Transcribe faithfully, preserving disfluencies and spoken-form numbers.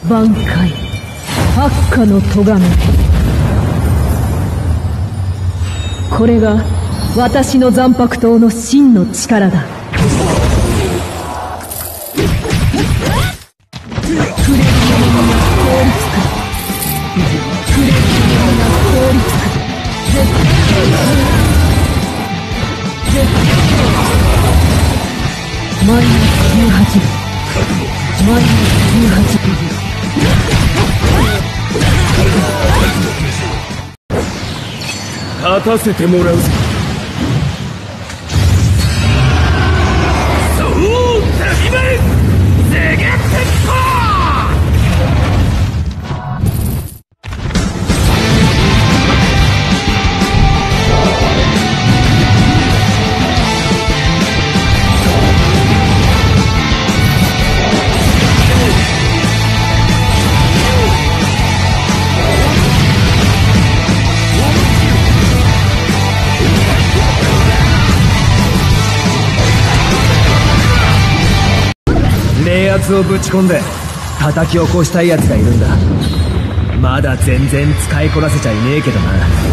挽回悪化の咎め。これが私の残白刀の真の力だ。触れるものが凍りつく。触れるものが凍りつく。絶対絶対マイナスじゅうはちぶ。マイナスじゅうはちぶ。 勝たせてもらうぜ。そう始まるゼゲ鉄砲。冷圧をぶち込んで叩き起こしたいやつがいるんだ。まだ全然使いこなせちゃいねえけどな。